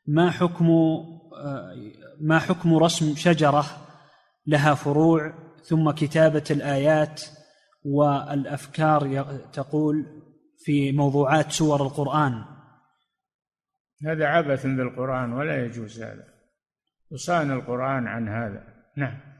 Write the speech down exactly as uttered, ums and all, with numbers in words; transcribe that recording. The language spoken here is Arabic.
ما حكم ما حكم رسم شجرة لها فروع ثم كتابة الآيات والأفكار تقول في موضوعات سور القرآن؟ هذا عبث بالقرآن ولا يجوز هذا، وصان القرآن عن هذا. نعم.